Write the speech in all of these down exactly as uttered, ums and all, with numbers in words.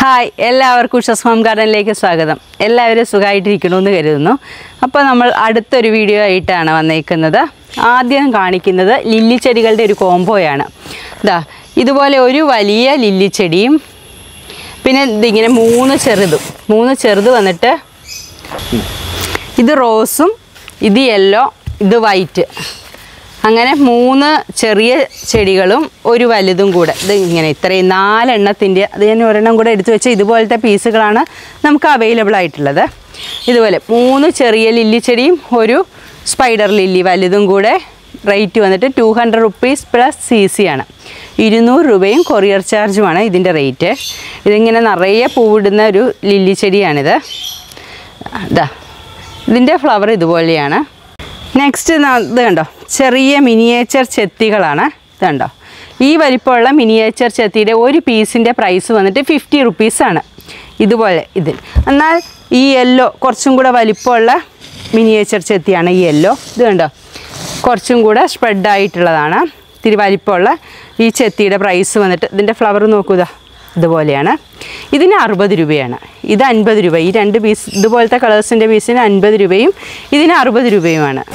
Hi എല്ലാവർക്കും ഉഷസ് home ഗാർഡനിലേക്ക് സ്വാഗതം. എല്ലാവരും സുഖമായിട്ടിരിക്കണമെന്ന് കരുതുന്നു. അപ്പോൾ നമ്മൾ അടുത്തൊരു വീഡിയോ ആയിട്ടാണ് വന്നേക്കുന്നത്. ആദ്യം കാണിക്കുന്നത് ലില്ലി ചെടികളുടെ ഒരു കോംബോയാണ്. ഇതാ ഇതുപോലെ ഒരു വലിയ ലില്ലി ചെടിയും പിന്നെ ഇതിങ്ങനെ മൂന്ന് ചെറുതും മൂന്ന് ചെറുത് വന്നിട്ട് ഇത് റോസും ഇത് യെല്ലോ ഇത് വൈറ്റ്, അങ്ങനെ മൂന്ന് ചെറിയ ചെടികളും ഒരു വലുതും കൂടെ. ഇത് ഇങ്ങനെ ഇത്രയും നാലെണ്ണത്തിൻ്റെ അത് ഞാൻ ഒരെണ്ണം കൂടെ എടുത്തു വെച്ച ഇതുപോലത്തെ പീസുകളാണ് നമുക്ക് അവൈലബിൾ ആയിട്ടുള്ളത്. ഇതുപോലെ മൂന്ന് ചെറിയ ലില്ലി ചെടിയും ഒരു സ്പൈഡർ ലില്ലി വലുതും കൂടെ റേറ്റ് വന്നിട്ട് two hundred rupees plus C C ആണ്. ഇരുന്നൂറ് രൂപയും കൊറിയർ ചാർജുമാണ് ഇതിൻ്റെ റേറ്റ്. ഇതിങ്ങനെ നിറയെ പൂവിടുന്ന ഒരു ലില്ലി ചെടിയാണിത്. ഇതാ ഇതിൻ്റെ ഫ്ലവർ ഇതുപോലെയാണ്. നെക്സ്റ്റ് ഇത് കണ്ടോ, ചെറിയ മിനിയേച്ചർ ചെത്തികളാണ്. ഇത് കണ്ടോ, ഈ വലിപ്പമുള്ള മിനിയേച്ചർ ചെത്തിയുടെ ഒരു പീസിൻ്റെ പ്രൈസ് വന്നിട്ട് ഫിഫ്റ്റി റുപ്പീസാണ്. ഇതുപോലെ ഇത്. എന്നാൽ ഈ യെല്ലോ കുറച്ചും കൂടെ വലിപ്പമുള്ള മിനിയേച്ചർ ചെത്തിയാണ് ഈ യെല്ലോ. ഇത് കണ്ടോ, കുറച്ചും കൂടെ സ്പ്രെഡായിട്ടുള്ളതാണ്. ഇത്തിരി വലിപ്പമുള്ള ഈ ചെത്തിയുടെ പ്രൈസ് വന്നിട്ട് ഇതിൻ്റെ ഫ്ലവർ നോക്കുക ഇതുപോലെയാണ്. ഇതിന് അറുപത് രൂപയാണ്. ഇത് അൻപത് രൂപ. ഈ രണ്ട് പീസ് ഇതുപോലത്തെ കളേഴ്സിൻ്റെ പീസിന് അൻപത് രൂപയും ഇതിന് അറുപത് രൂപയുമാണ്.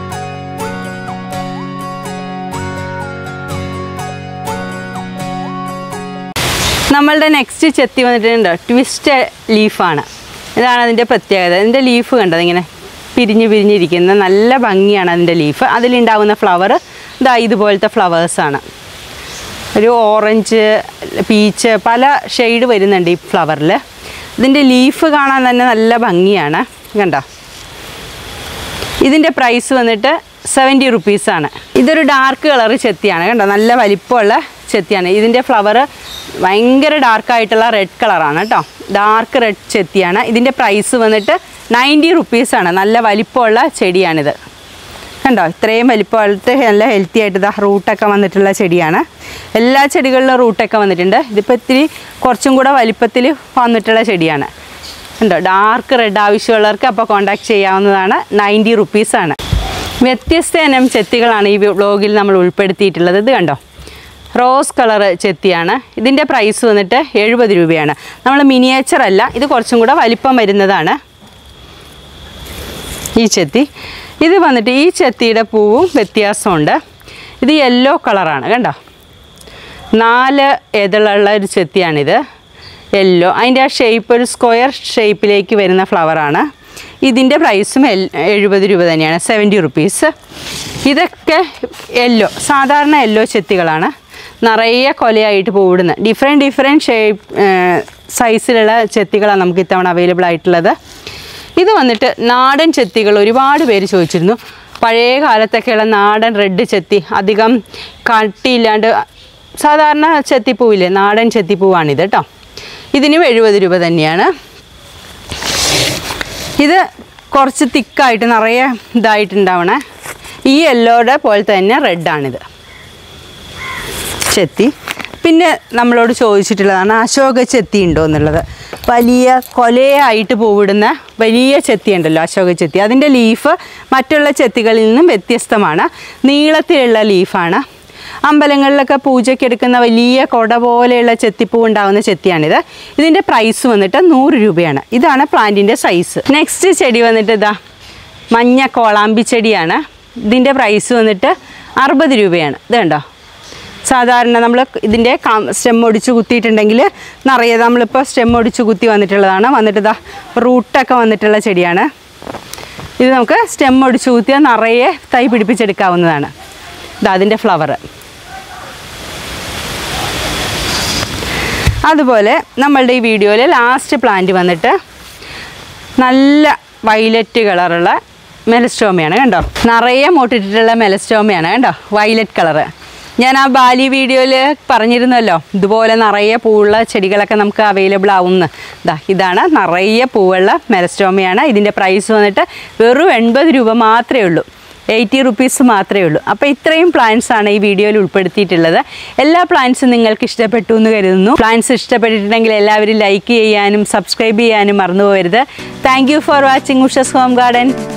നമ്മളുടെ നെക്സ്റ്റ് ചെത്തി വന്നിട്ടുണ്ട് ട്വിസ്റ്റ് ലീഫാണ്. ഇതാണ് അതിൻ്റെ പ്രത്യേകത. ഇതിൻ്റെ ലീഫ് കണ്ടത് ഇങ്ങനെ പിരിഞ്ഞ് പിരിഞ്ഞിരിക്കുന്ന നല്ല ഭംഗിയാണ് അതിൻ്റെ ലീഫ്. അതിലുണ്ടാകുന്ന ഫ്ലവർ ഇതാ ഇതുപോലത്തെ ഫ്ലവേഴ്സാണ്. ഒരു ഓറഞ്ച്, പീച്ച്, പല ഷെയ്ഡ് വരുന്നുണ്ട് ഈ ഫ്ലവറിൽ. ഇതിൻ്റെ ലീഫ് കാണാൻ തന്നെ നല്ല ഭംഗിയാണ്. കണ്ടോ, ഇതിൻ്റെ പ്രൈസ് വന്നിട്ട് സെവൻറ്റി റുപ്പീസാണ്. ഇതൊരു ഡാർക്ക് കളർ ചെത്തിയാണ്. കണ്ടോ, നല്ല വലിപ്പമുള്ള ചെത്തിയാണ്. ഇതിൻ്റെ ഫ്ലവർ ഭയങ്കര ഡാർക്കായിട്ടുള്ള റെഡ് കളറാണ് കേട്ടോ. ഡാർക്ക് റെഡ് ചെത്തിയാണ്. ഇതിൻ്റെ പ്രൈസ് വന്നിട്ട് നയൻറ്റി റുപ്പീസാണ്. നല്ല വലിപ്പമുള്ള ചെടിയാണിത്. കണ്ടോ, ഇത്രയും വലിപ്പമായിട്ട് നല്ല ഹെൽത്തി ആയിട്ട് ഇതാ റൂട്ടൊക്കെ വന്നിട്ടുള്ള ചെടിയാണ്. എല്ലാ ചെടികളിലും റൂട്ടൊക്കെ വന്നിട്ടുണ്ട്. ഇതിപ്പോൾ ഇത്തിരി കുറച്ചും കൂടെ വലിപ്പത്തിൽ വന്നിട്ടുള്ള ചെടിയാണ്. കണ്ടോ, ഡാർക്ക് റെഡ് ആവശ്യമുള്ളവർക്ക് അപ്പോൾ കോൺടാക്ട് ചെയ്യാവുന്നതാണ്. നയൻറ്റി റുപ്പീസാണ്. വ്യത്യസ്ത ഇനം ചെത്തികളാണ് ഈ വ്ളോഗിൽ നമ്മൾ ഉൾപ്പെടുത്തിയിട്ടുള്ളത്. ഇത് കണ്ടോ, റോസ് കളർ ചെത്തിയാണ്. ഇതിൻ്റെ പ്രൈസ് വന്നിട്ട് എഴുപത് രൂപയാണ്. നമ്മൾ മിനിയേച്ചർ അല്ല, ഇത് കുറച്ചും കൂടെ വലിപ്പം വരുന്നതാണ് ഈ ചെത്തി. ഇത് വന്നിട്ട് ഈ ചെത്തിയുടെ പൂവും വ്യത്യാസമുണ്ട്. ഇത് യെല്ലോ കളറാണ്. കണ്ടോ, നാല് എതളുള്ള ഒരു ചെത്തിയാണിത്. യെല്ലോ, അതിൻ്റെ ആ ഷേപ്പ് ഒരു സ്ക്വയർ ഷേപ്പിലേക്ക് വരുന്ന ഫ്ലവറാണ്. ഇതിൻ്റെ പ്രൈസും എൽ എഴുപത് രൂപ തന്നെയാണ്, സെവൻറ്റി റുപ്പീസ്. ഇതൊക്കെ യെല്ലോ, സാധാരണ യെല്ലോ ചെത്തികളാണ്. നിറയെ കൊലയായിട്ട് പൂവിടുന്ന ഡിഫറെൻറ്റ് ഡിഫറെൻറ്റ് ഷേപ്പ് സൈസിലുള്ള ചെത്തികളാണ് നമുക്ക് ഇത്തവണ അവൈലബിൾ ആയിട്ടുള്ളത്. ഇത് വന്നിട്ട് നാടൻ ചെത്തികൾ ഒരുപാട് പേര് ചോദിച്ചിരുന്നു. പഴയ കാലത്തൊക്കെയുള്ള നാടൻ റെഡ് ചെത്തി, അധികം കട്ടിയില്ലാണ്ട് സാധാരണ ചെത്തിപ്പൂവില്ലേ, നാടൻ ചെത്തിപ്പൂവാണിത് കേട്ടോ. ഇതിനും എഴുപത് രൂപ തന്നെയാണ്. ഇത് കുറച്ച് തിക്കായിട്ട് നിറയെ ഇതായിട്ടുണ്ടാവണേ ഈ യെല്ലോയുടെ പോലെ തന്നെ റെഡാണിത് ചെത്തി. പിന്നെ നമ്മളോട് ചോദിച്ചിട്ടുള്ളതാണ് അശോക ചെത്തി ഉണ്ടോ എന്നുള്ളത്. വലിയ കൊലയായിട്ട് പൂവിടുന്ന വലിയ ചെത്തി ഉണ്ടല്ലോ അശോക ചെത്തി, അതിൻ്റെ ലീഫ് മറ്റുള്ള ചെത്തികളിൽ നിന്നും വ്യത്യസ്തമാണ്. നീളത്തിലുള്ള ലീഫാണ്. അമ്പലങ്ങളിലൊക്കെ പൂജയ്ക്ക് എടുക്കുന്ന വലിയ കൊട പോലെയുള്ള ചെത്തിപ്പൂ ഉണ്ടാകുന്ന ചെത്തിയാണിത്. ഇതിൻ്റെ പ്രൈസ് വന്നിട്ട് നൂറ് രൂപയാണ്. ഇതാണ് പ്ലാന്റിൻ്റെ സൈസ്. നെക്സ്റ്റ് ചെടി വന്നിട്ട് ഇതാ മഞ്ഞ കോളാമ്പി ചെടിയാണ്. ഇതിൻ്റെ പ്രൈസ് വന്നിട്ട് അറുപത് രൂപയാണ്. ഇത് കണ്ടോ, സാധാരണ നമ്മൾ ഇതിൻ്റെ സ്റ്റെം ഒടിച്ച് കുത്തിയിട്ടുണ്ടെങ്കിൽ നിറയെ നമ്മളിപ്പോൾ സ്റ്റെം ഒടിച്ച് കുത്തി വന്നിട്ടുള്ളതാണ്. വന്നിട്ട് ഇതാ റൂട്ടൊക്കെ വന്നിട്ടുള്ള ചെടിയാണ്. ഇത് നമുക്ക് സ്റ്റെം ഒടിച്ച് കുത്തിയാൽ നിറയെ തൈ പിടിപ്പിച്ചെടുക്കാവുന്നതാണ്. ഇതാ അതിൻ്റെ ഫ്ലവർ. അതുപോലെ നമ്മളുടെ ഈ വീഡിയോയിൽ ലാസ്റ്റ് പ്ലാന്റ് വന്നിട്ട് നല്ല വയലറ്റ് കളറുള്ള മെലസ്റ്റോമയാണ്. കണ്ടോ, നിറയെ മോട്ടിട്ടിട്ടുള്ള മെലസ്റ്റോമയാണ്. കണ്ടോ, വയലറ്റ് കളറ്. ഞാൻ ആ ബാലി വീഡിയോയിൽ പറഞ്ഞിരുന്നല്ലോ, ഇതുപോലെ നിറയെ പൂവുള്ള ചെടികളൊക്കെ നമുക്ക് അവൈലബിൾ ആവുമെന്ന്. ഇതാ ഇതാണ് നിറയെ പൂവുള്ള മെലസ്റ്റോമയാണ്. ഇതിൻ്റെ പ്രൈസ് വന്നിട്ട് വെറും എൺപത് രൂപ മാത്രമേ ഉള്ളൂ, എയ്റ്റി റുപ്പീസ് മാത്രമേ ഉള്ളൂ. അപ്പോൾ ഇത്രയും പ്ലാന്റ്സാണ് ഈ വീഡിയോയിൽ ഉൾപ്പെടുത്തിയിട്ടുള്ളത്. എല്ലാ പ്ലാന്റ്സും നിങ്ങൾക്ക് ഇഷ്ടപ്പെട്ടു എന്ന് കരുതുന്നു. പ്ലാന്റ്സ് ഇഷ്ടപ്പെട്ടിട്ടുണ്ടെങ്കിൽ എല്ലാവരും ലൈക്ക് ചെയ്യാനും സബ്സ്ക്രൈബ് ചെയ്യാനും മറന്നു പോകരുത്. Thank you for watching Ushas home garden.